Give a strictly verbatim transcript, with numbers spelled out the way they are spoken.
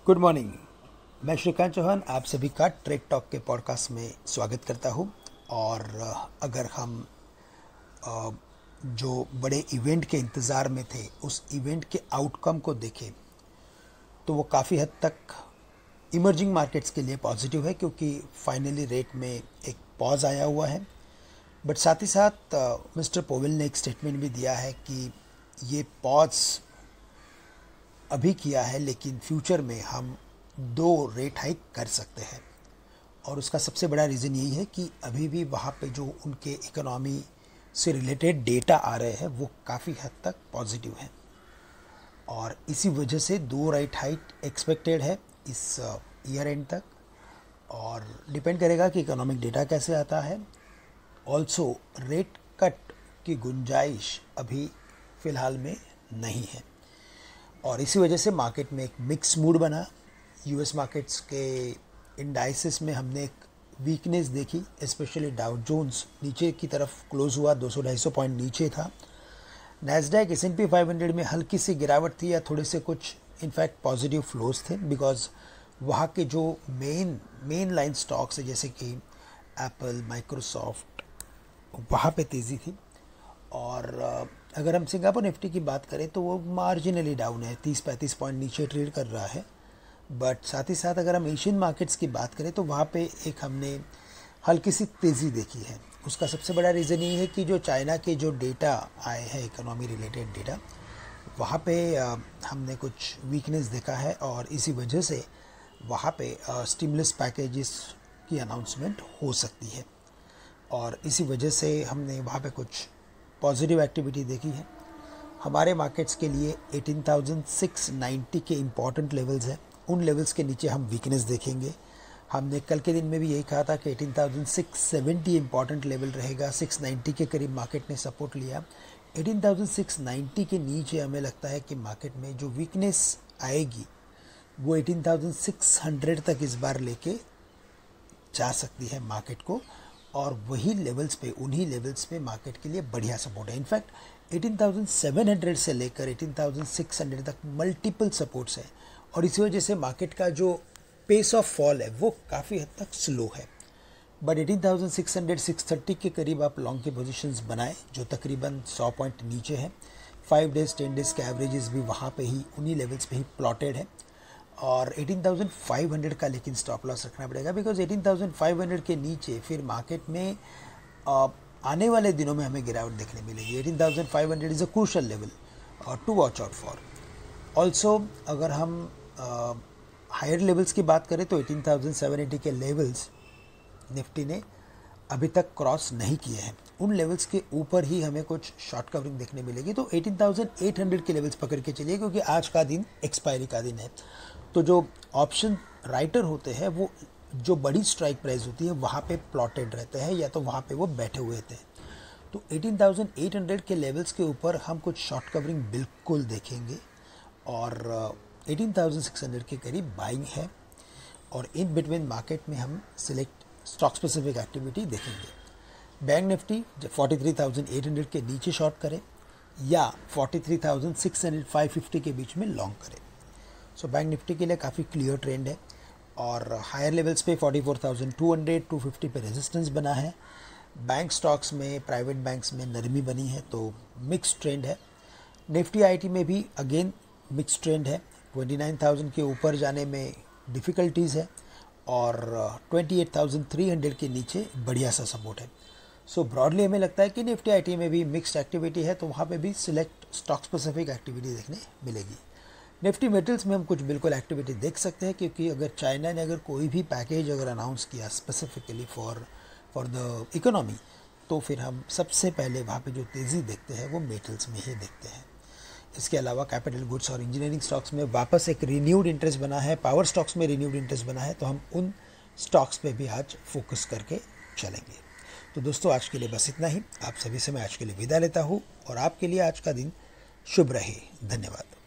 Good morning. मैं श्रीकांत चौहान आप सभी का ट्रेड टॉक के पॉडकास्ट में स्वागत करता हूं। और अगर हम अ, जो बड़े इवेंट के इंतज़ार में थे उस इवेंट के आउटकम को देखें तो वो काफ़ी हद तक इमर्जिंग मार्केट्स के लिए पॉजिटिव है, क्योंकि फाइनली रेट में एक पॉज आया हुआ है। बट साथ ही साथ मिस्टर पोवेल ने एक स्टेटमेंट भी दिया है कि ये पॉज अभी किया है लेकिन फ्यूचर में हम दो रेट हाइक कर सकते हैं। और उसका सबसे बड़ा रीज़न यही है कि अभी भी वहाँ पे जो उनके इकोनॉमी से रिलेटेड डेटा आ रहे हैं वो काफ़ी हद तक पॉजिटिव हैं, और इसी वजह से दो रेट हाइक एक्सपेक्टेड है इस ईयर एंड तक। और डिपेंड करेगा कि इकोनॉमिक डेटा कैसे आता है। ऑल्सो रेट कट की गुंजाइश अभी फ़िलहाल में नहीं है, और इसी वजह से मार्केट में एक मिक्स मूड बना। यूएस मार्केट्स के इंडाइसिस में हमने एक वीकनेस देखी, स्पेशली डाउ जोन्स नीचे की तरफ क्लोज हुआ, दो सौ ढाई सौ पॉइंट नीचे था। Nasdaq S and P five hundred में हल्की सी गिरावट थी, या थोड़े से कुछ इनफैक्ट पॉजिटिव फ्लोज थे, बिकॉज वहाँ के जो मेन मेन लाइन स्टॉक्स है जैसे कि एप्पल, माइक्रोसॉफ्ट, वहाँ पे तेज़ी थी। और अगर हम सिंगापुर निफ्टी की बात करें तो वो मार्जिनली डाउन है, तीस पैंतीस पॉइंट नीचे ट्रेड कर रहा है। बट साथ ही साथ अगर हम एशियन मार्केट्स की बात करें तो वहाँ पे एक हमने हल्की सी तेज़ी देखी है। उसका सबसे बड़ा रीज़न ये है कि जो चाइना के जो डेटा आए हैं, इकोनॉमी रिलेटेड डेटा, वहाँ पे हमने कुछ वीकनेस देखा है, और इसी वजह से वहाँ पे स्टिमुलस पैकेजेस की अनाउंसमेंट हो सकती है, और इसी वजह से हमने वहाँ पे कुछ पॉजिटिव एक्टिविटी देखी है। हमारे मार्केट्स के लिए अठारह हज़ार छह सौ नब्बे के इम्पॉर्टेंट लेवल्स हैं, उन लेवल्स के नीचे हम वीकनेस देखेंगे। हमने कल के दिन में भी यही कहा था कि अठारह हज़ार छह सौ सत्तर इम्पॉर्टेंट लेवल रहेगा। छह सौ नब्बे के करीब मार्केट ने सपोर्ट लिया। अठारह हज़ार छह सौ नब्बे के नीचे हमें लगता है कि मार्केट में जो वीकनेस आएगी वो अठारह हज़ार छह सौ तक इस बार लेके जा सकती है मार्केट को, और वही लेवल्स पे उन्हीं लेवल्स पे मार्केट के लिए बढ़िया सपोर्ट है। इनफैक्ट अठारह हज़ार सात सौ से लेकर अठारह हज़ार छह सौ तक मल्टीपल सपोर्ट्स है, और इसी वजह से मार्केट का जो पेस ऑफ फॉल है वो काफ़ी हद तक स्लो है। बट अठारह हज़ार छह सौ, छह सौ तीस के करीब आप लॉन्ग की पोजीशंस बनाएं, जो तकरीबन सौ पॉइंट नीचे है। फाइव डेज टेन डेज के एवरेजेस भी वहाँ पे ही उन्हीं लेवल्स पे ही प्लॉटेड है। और अठारह हज़ार पाँच सौ का लेकिन स्टॉप लॉस रखना पड़ेगा, बिकॉज अठारह हज़ार पाँच सौ के नीचे फिर मार्केट में आ, आने वाले दिनों में हमें गिरावट देखने मिलेगी। अठारह हज़ार पाँच सौ is a crucial level to watch out for. Also अगर हम हायर लेवल्स की बात करें तो अठारह हज़ार सात सौ अस्सी के लेवल्स निफ्टी ने अभी तक क्रॉस नहीं किए हैं। उन लेवल्स के ऊपर ही हमें कुछ शॉर्ट कवरिंग देखने मिलेगी। तो अठारह हज़ार आठ सौ के लेवल्स पकड़ के चलिए, क्योंकि आज का दिन एक्सपायरी का दिन है। तो जो ऑप्शन राइटर होते हैं वो जो बड़ी स्ट्राइक प्राइस होती है वहाँ पे प्लॉटेड रहते हैं, या तो वहाँ पे वो बैठे हुए थे। तो अठारह हज़ार आठ सौ के लेवल्स के ऊपर हम कुछ शॉर्ट कवरिंग बिल्कुल देखेंगे, और अठारह हज़ार छह सौ के करीब बाइंग है, और इन बिटवीन मार्केट में हम सिलेक्ट स्टॉक स्पेसिफिक एक्टिविटी देखेंगे। बैंक निफ्टी तैंतालीस हज़ार आठ सौ के नीचे शॉर्ट करें, या तैंतालीस हज़ार छह सौ पाँच सौ पचास के बीच में लॉन्ग करें। सो बैंक निफ्टी के लिए काफ़ी क्लियर ट्रेंड है, और हायर लेवल्स पे चौवालीस हज़ार दो सौ, दो सौ पचास पे रेजिस्टेंस बना है। बैंक स्टॉक्स में, प्राइवेट बैंक्स में नरमी बनी है, तो मिक्स ट्रेंड है। निफ्टी आईटी में भी अगेन मिक्स ट्रेंड है। उनतीस हज़ार के ऊपर जाने में डिफ़िकल्टीज़ है, और अट्ठाईस हज़ार तीन सौ के नीचे बढ़िया सा सपोर्ट है। सो ब्रॉडली हमें लगता है कि निफ्टी आईटी में भी मिक्स्ड एक्टिविटी है, तो वहाँ पे भी सिलेक्ट स्टॉक स्पेसिफिक एक्टिविटी देखने मिलेगी। निफ्टी मेटल्स में हम कुछ बिल्कुल एक्टिविटी देख सकते हैं, क्योंकि अगर चाइना ने अगर कोई भी पैकेज अगर अनाउंस किया specifically for for the economy, तो फिर हम सबसे पहले वहाँ पे जो तेज़ी देखते हैं वो मेटल्स में ही देखते हैं। इसके अलावा कैपिटल गुड्स और इंजीनियरिंग स्टॉक्स में वापस एक रिन्यूड इंटरेस्ट बना है, पावर स्टॉक्स में रिन्यूड इंटरेस्ट बना है, तो हम उन स्टॉक्स पे भी आज फोकस करके चलेंगे। तो दोस्तों, आज के लिए बस इतना ही। आप सभी से मैं आज के लिए विदा लेता हूँ, और आपके लिए आज का दिन शुभ रहे। धन्यवाद।